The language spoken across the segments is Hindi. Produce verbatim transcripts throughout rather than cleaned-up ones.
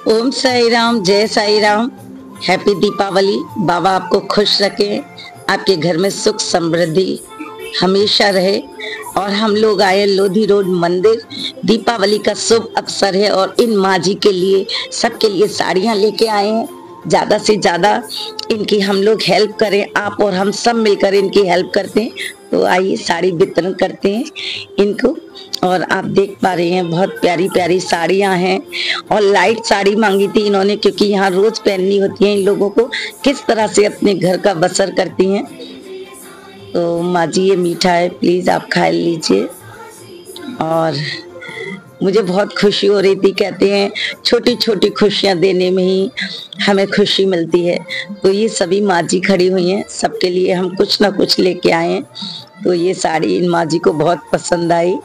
ओम साई राम, जय साई राम। हैप्पी दीपावली। बाबा आपको खुश रखे, आपके घर में सुख समृद्धि हमेशा रहे। और हम लोग आए लोधी रोड मंदिर, दीपावली का शुभ अवसर है और इन माँ जी के लिए, सबके लिए साड़ियाँ लेके आए हैं। ज़्यादा से ज़्यादा इनकी हम लोग हेल्प करें, आप और हम सब मिलकर इनकी हेल्प करते हैं। तो आइए साड़ी वितरण करते हैं इनको। और आप देख पा रहे हैं बहुत प्यारी प्यारी साड़ियाँ हैं। और लाइट साड़ी मांगी थी इन्होंने, क्योंकि यहाँ रोज पहननी होती है इन लोगों को, किस तरह से अपने घर का बसर करती हैं। तो माँ जी ये मीठा है, प्लीज आप खा लीजिए। और मुझे बहुत खुशी हो रही थी, कहते हैं छोटी छोटी खुशियाँ देने में ही हमें खुशी मिलती है। तो ये सभी माँ जी खड़ी हुई हैं, सबके लिए हम कुछ ना कुछ लेके आए हैं। तो ये साड़ी इन माँ जी को बहुत पसंद आई।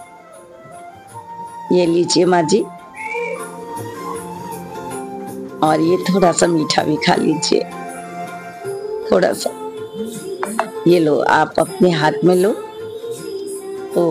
ये लीजिए माँ जी, और ये थोड़ा सा मीठा भी खा लीजिए, थोड़ा सा। ये लो, आप अपने हाथ में लो। तो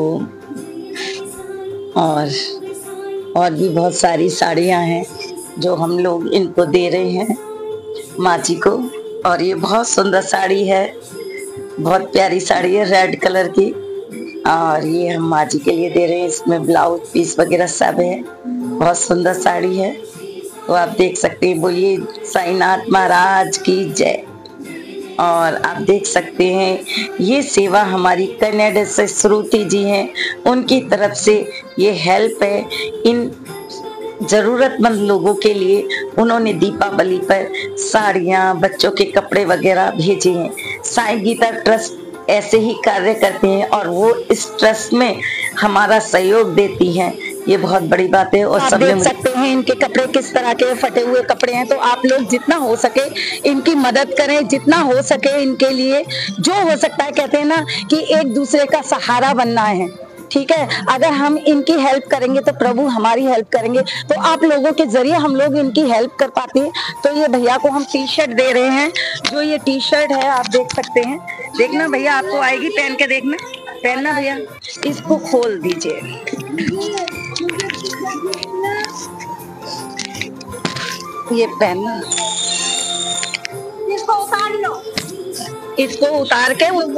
और और भी बहुत सारी साड़ियाँ हैं जो हम लोग इनको दे रहे हैं माँ जी को। और ये बहुत सुंदर साड़ी है, बहुत प्यारी साड़ी है रेड कलर की। और ये हम माँ जी के लिए दे रहे हैं, इसमें ब्लाउज पीस वगैरह सब है। बहुत सुंदर साड़ी है। तो आप देख सकते हैं। बोलिए साईनाथ महाराज की जय। और आप देख सकते हैं ये सेवा हमारी कनाडा से श्रुति जी हैं, उनकी तरफ से ये हेल्प है इन जरूरतमंद लोगों के लिए। उन्होंने दीपावली पर साड़ियाँ, बच्चों के कपड़े वगैरह भेजे हैं। साईं गीता ट्रस्ट ऐसे ही कार्य करते हैं और वो इस ट्रस्ट में हमारा सहयोग देती हैं। ये बहुत बड़ी बात है। और सब देख सकते हैं इनके कपड़े किस तरह के फटे हुए कपड़े हैं। तो आप लोग जितना हो सके इनकी मदद करें, जितना हो सके इनके लिए जो हो सकता है। कहते हैं ना कि एक दूसरे का सहारा बनना है, ठीक है। अगर हम इनकी हेल्प करेंगे तो प्रभु हमारी हेल्प करेंगे। तो आप लोगों के जरिए हम लोग इनकी हेल्प कर पाते हैं। तो ये भैया को हम टी शर्ट दे रहे हैं। जो ये टी शर्ट है आप देख सकते हैं, देखना भैया आपको आएगी, पहन के देखना, पहनना भैया। इसको खोल दीजिए, ये पहनना, इसको उतार लो, इसको उतार के वो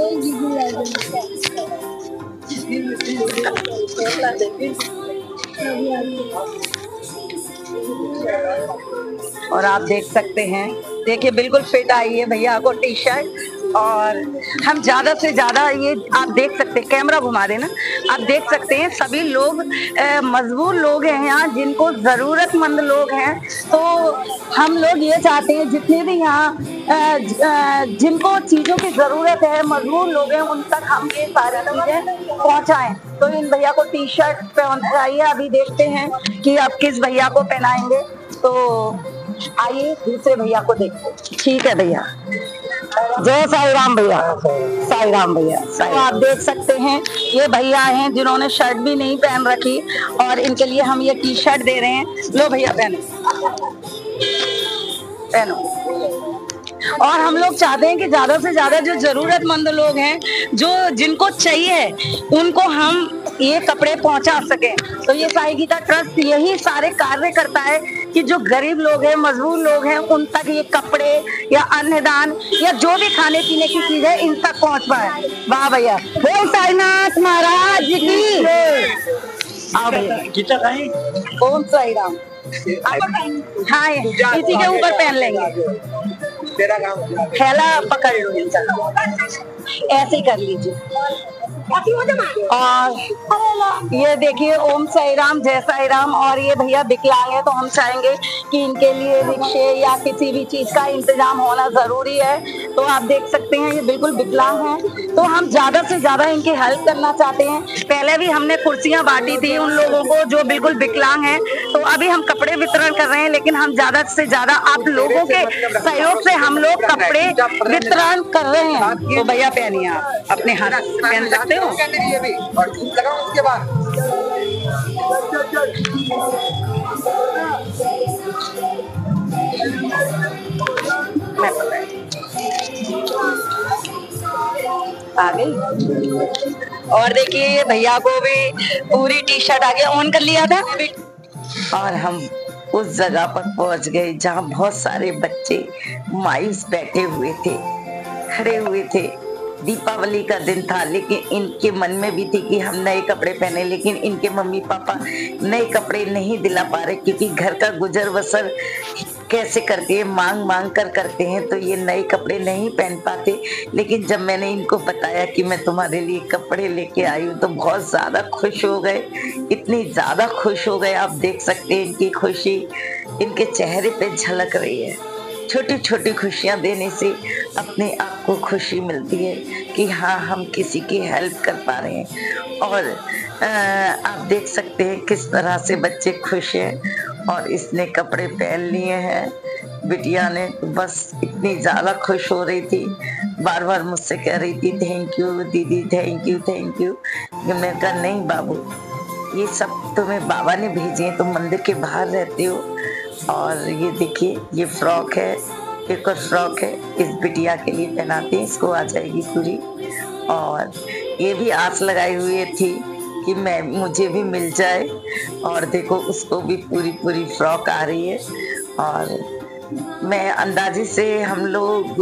और आप देख सकते हैं, देखिए बिल्कुल फिट आई है भैया को टी शर्ट। और हम ज्यादा से ज्यादा ये आप देख सकते हैं, कैमरा घुमा देना, आप देख सकते हैं सभी लोग मजबूर लोग हैं यहाँ, जिनको जरूरतमंद लोग हैं। तो हम लोग ये चाहते हैं जितने भी यहाँ जिनको चीजों की जरूरत है, मजबूर लोग हैं, उन तक हम ये सारी चीजें पहुँचाएं। तो इन भैया को टी शर्ट पहनाइए। अभी देखते हैं कि आप किस भैया को पहनाएंगे। तो आइए दूसरे भैया को देखते। ठीक है भैया, जय साई राम भैया, साई राम भैया। तो आप देख सकते हैं ये भैया हैं जिन्होंने शर्ट भी नहीं पहन रखी, और इनके लिए हम ये टी शर्ट दे रहे हैं। लो भैया पहनो, पहनो। और हम लोग चाहते हैं कि ज्यादा से ज्यादा जो जरूरतमंद लोग हैं, जो जिनको चाहिए, उनको हम ये कपड़े पहुंचा सके। तो ये साईं गीता ट्रस्ट यही सारे कार्य करता है कि जो गरीब लोग हैं, मजबूर लोग हैं, उन तक ये कपड़े या अन्नदान या जो भी खाने पीने की चीज है इन तक पहुंच पाए। वाह भैया, बोल साईनाथ महाराज की। आओ भैया, ओम साई राम। हाँ, इसी के ऊपर पहन लेंगे। थैला पकड़ लो, ऐसे ही कर लीजिए। और ये देखिए ओम साई राम, जय साई राम। और ये भैया विकलांग है, तो हम चाहेंगे कि इनके लिए रिक्शे या किसी भी चीज का इंतजाम होना जरूरी है। तो आप देख सकते हैं ये बिल्कुल विकलांग है। तो हम ज्यादा से ज्यादा इनकी हेल्प करना चाहते हैं। पहले भी हमने कुर्सियां बांटी थी उन लोगों को जो बिल्कुल विकलांग हैं। तो अभी हम कपड़े वितरण कर रहे हैं, लेकिन हम ज्यादा से ज्यादा आप लोगों के सहयोग से हम लोग कपड़े वितरण कर रहे हैं। तो भैया पहनिए, आप अपने हाथ पहन सकते हो। भी और उसके बाद आ गई। और देखिए भैया को भी पूरी टी शर्ट आ गया, ऑन कर लिया था। और हम उस जगह पर पहुंच गए जहां बहुत सारे बच्चे मायूस बैठे हुए थे, खड़े हुए थे। दीपावली का दिन था, लेकिन इनके मन में भी थी कि हम नए कपड़े पहने, लेकिन इनके मम्मी पापा नए कपड़े नहीं दिला पा रहे, क्योंकि घर का गुजर बसर कैसे करते हैं, मांग मांग कर करते हैं, तो ये नए कपड़े नहीं पहन पाते। लेकिन जब मैंने इनको बताया कि मैं तुम्हारे लिए कपड़े लेके आई हूँ, तो बहुत ज्यादा खुश हो गए, इतनी ज्यादा खुश हो गए, आप देख सकते हैं इनकी खुशी इनके चेहरे पे झलक रही है। छोटी छोटी खुशियां देने से अपने आप को खुशी मिलती है कि हाँ, हम किसी की हेल्प कर पा रहे हैं। और आ, आप देख सकते हैं किस तरह से बच्चे खुश हैं, और इसने कपड़े पहन लिए हैं। बिटिया ने बस इतनी ज़्यादा खुश हो रही थी, बार बार मुझसे कह रही थी थैंक यू दीदी, थैंक यू थैंक यू। मैंने कहा नहीं बाबू, ये सब तुम्हें बाबा ने भेजे हैं, तुम मंदिर के बाहर रहते हो। और ये देखिए, ये फ्रॉक है, एक और फ्रॉक है, इस बिटिया के लिए पहनाते हैं, इसको आ जाएगी पूरी। और ये भी आस लगाई हुई थी कि मैं मुझे भी मिल जाए, और देखो उसको भी पूरी पूरी फ्रॉक आ रही है। और मैं अंदाजे से हम लोग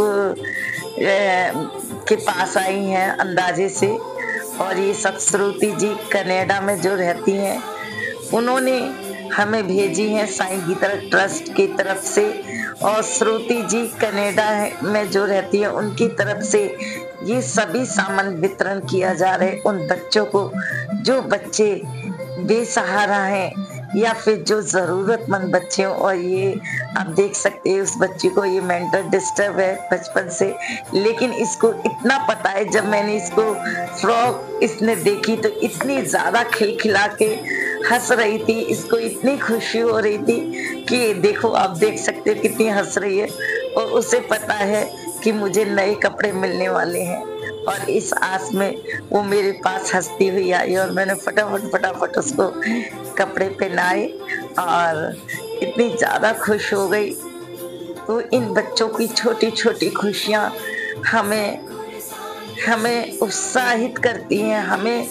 के पास आई हैं, अंदाजे से। और ये सब श्रुति जी कनाडा में जो रहती हैं, उन्होंने हमें भेजी हैं साईं गीता ट्रस्ट की तरफ से, और श्रुति जी कनाडा में जो रहती है उनकी तरफ से ये सभी सामान वितरण किया जा रहा है उन बच्चों को जो बच्चे बेसहारा हैं या फिर जो जरूरतमंद बच्चे हों। और ये आप देख सकते हैं, उस बच्ची को ये मेंटल डिस्टर्ब है बचपन से, लेकिन इसको इतना पता है, जब मैंने इसको फ्रॉक इसने देखी तो इतनी ज्यादा खिलखिला के हंस रही थी, इसको इतनी खुशी हो रही थी कि देखो आप देख सकते हो कितनी हंस रही है। और उसे पता है कि मुझे नए कपड़े मिलने वाले हैं, और इस आस में वो मेरे पास हंसती हुई आई, और मैंने फटाफट फटाफट उसको कपड़े पहनाए और इतनी ज़्यादा खुश हो गई। तो इन बच्चों की छोटी छोटी खुशियाँ हमें हमें उत्साहित करती हैं, हमें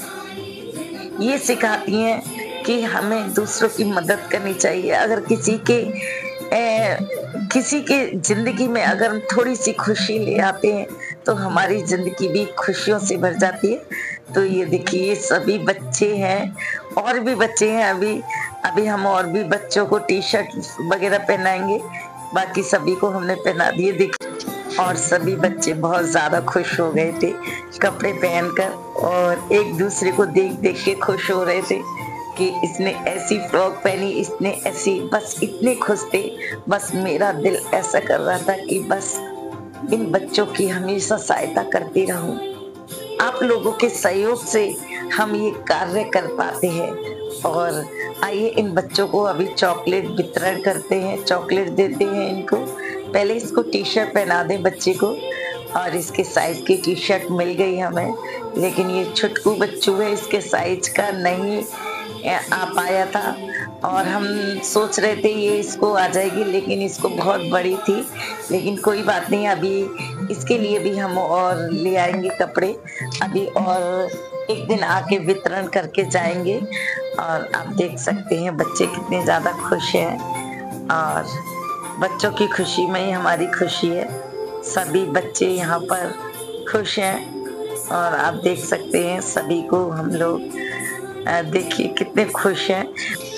ये सिखाती हैं कि हमें दूसरों की मदद करनी चाहिए। अगर किसी के ए, किसी के जिंदगी में अगर थोड़ी सी खुशी ले आते हैं तो हमारी जिंदगी भी खुशियों से भर जाती है। तो ये देखिए, सभी बच्चे हैं, और भी बच्चे हैं, अभी अभी हम और भी बच्चों को टी शर्ट वगैरह पहनाएंगे, बाकी सभी को हमने पहना दिए। देखिए, और सभी बच्चे बहुत ज्यादा खुश हो गए थे कपड़े पहनकर, और एक दूसरे को देख देख के खुश हो रहे थे कि इसने ऐसी फ्रॉक पहनी, इसने ऐसी, बस इतने खुश थे। बस मेरा दिल ऐसा कर रहा था कि बस इन बच्चों की हमेशा सहायता करती रहूं। आप लोगों के सहयोग से हम ये कार्य कर पाते हैं। और आइए इन बच्चों को अभी चॉकलेट वितरण करते हैं, चॉकलेट देते हैं इनको। पहले इसको टी शर्ट पहना दें बच्चे को, और इसके साइज की टी शर्ट मिल गई हमें, लेकिन ये छुटकू बच्चू है, इसके साइज का नहीं आ पाया था, और हम सोच रहे थे ये इसको आ जाएगी, लेकिन इसको बहुत बड़ी थी। लेकिन कोई बात नहीं, अभी इसके लिए भी हम और ले आएंगे कपड़े, अभी और एक दिन आके वितरण करके जाएंगे। और आप देख सकते हैं बच्चे कितने ज़्यादा खुश हैं, और बच्चों की खुशी में ही हमारी खुशी है। सभी बच्चे यहाँ पर खुश हैं, और आप देख सकते हैं सभी को हम लोग, देखिए कितने खुश हैं।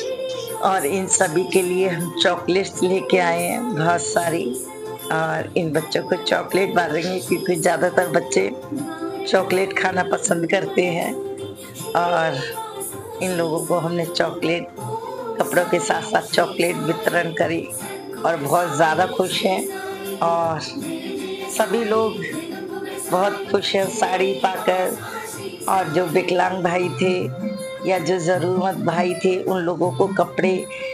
और इन सभी के लिए हम चॉकलेट्स लेके आए हैं बहुत सारी, और इन बच्चों को चॉकलेट बांटेंगे क्योंकि ज़्यादातर बच्चे चॉकलेट खाना पसंद करते हैं। और इन लोगों को हमने चॉकलेट, कपड़ों के साथ साथ चॉकलेट वितरण करी, और बहुत ज़्यादा खुश हैं। और सभी लोग बहुत खुश हैं साड़ी पाकर। और जो विकलांग भाई थे या जो ज़रूरतमंद भाई थे, उन लोगों को कपड़े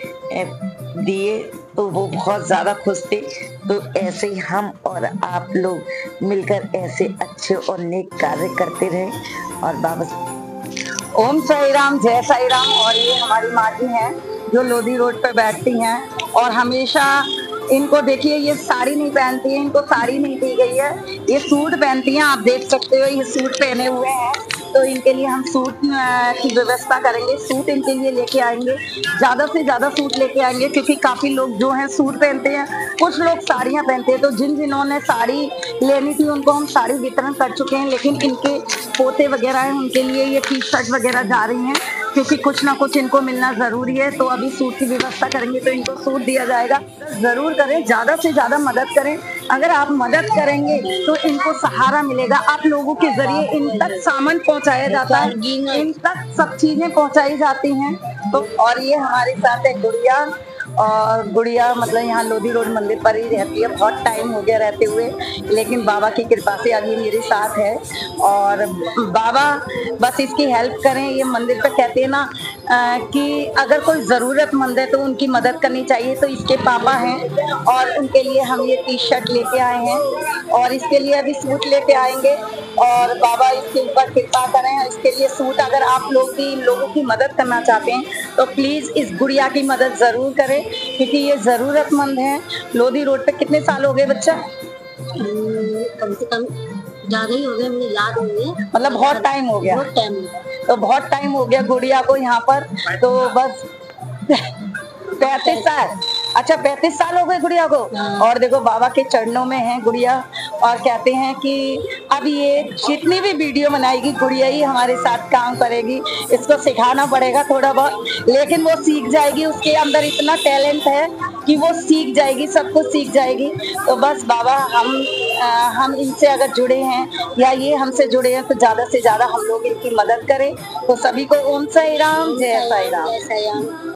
दिए तो वो बहुत ज़्यादा खुश थे। तो ऐसे ही हम और आप लोग मिलकर ऐसे अच्छे और नेक कार्य करते रहें। और बाबा ओम साई राम, जय साई राम। और ये हमारी माँ जी हैं जो लोधी रोड पे बैठती हैं, और हमेशा इनको देखिए, ये साड़ी नहीं पहनती है, इनको साड़ी नहीं दी गई है, ये सूट पहनती हैं। आप देख सकते हो ये सूट पहने हुए हैं, तो इनके लिए हम सूट की व्यवस्था करेंगे, सूट इनके लिए लेके आएंगे, ज्यादा से ज्यादा सूट लेके आएंगे, क्योंकि काफी लोग जो हैं सूट पहनते हैं, कुछ लोग साड़ियां पहनते हैं। तो जिन जिन्होंने साड़ी लेनी थी उनको हम साड़ी वितरण कर चुके हैं, लेकिन इनके पोते वगैरह हैं उनके लिए ये टी शर्ट वगैरह जा रही हैं, क्योंकि कुछ ना कुछ इनको मिलना जरूरी है। तो अभी सूट की व्यवस्था करेंगे तो इनको सूट दिया जाएगा। जरूर करें, ज्यादा से ज्यादा मदद करें। अगर आप मदद करेंगे तो इनको सहारा मिलेगा। आप लोगों के जरिए इन तक सामान पहुंचाया जाता है, इन तक सब चीजें पहुंचाई जाती हैं। तो और ये हमारे साथ है गुड़िया, और गुड़िया मतलब यहाँ लोधी रोड मंदिर पर ही रहती है, बहुत टाइम हो गया रहते हुए, लेकिन बाबा की कृपा से अभी मेरे साथ है। और बाबा बस इसकी हेल्प करें। ये मंदिर पे कहते हैं ना आ, कि अगर कोई ज़रूरतमंद है तो उनकी मदद करनी चाहिए। तो इसके पापा हैं और उनके लिए हम ये टी शर्ट लेके आए हैं, और इसके लिए अभी सूट लेके आएंगे, और बाबा इसके ऊपर कृपा करें। इसके लिए सूट, अगर आप लोग भी इन लोगों की मदद करना चाहते हैं तो प्लीज़ इस गुड़िया की मदद ज़रूर करें, क्योंकि ये ज़रूरतमंद है। लोधी रोड पे कितने साल हो गए बच्चा? कम से कम ज्यादा ही हो गया, मुझे याद नहीं है, मतलब बहुत टाइम हो गया। बहुत टाइम तो बहुत टाइम हो गया गुड़िया को यहाँ पर। तो बस पैंतीस साल, अच्छा पैंतीस साल हो गए गुड़िया को। और देखो बाबा के चरणों में है गुड़िया, और कहते हैं कि अब ये जितनी भी वीडियो बनाएगी गुड़िया ही हमारे साथ काम करेगी। इसको सिखाना पड़ेगा थोड़ा बहुत, लेकिन वो सीख जाएगी। उसके अंदर इतना टैलेंट है कि वो सीख जाएगी, सब कुछ सीख जाएगी। तो बस बाबा हम आ, हम इनसे अगर जुड़े हैं या ये हमसे जुड़े हैं तो ज़्यादा से ज़्यादा हम लोग इनकी मदद करें। तो सभी को ओम साई राम, जय साई राम।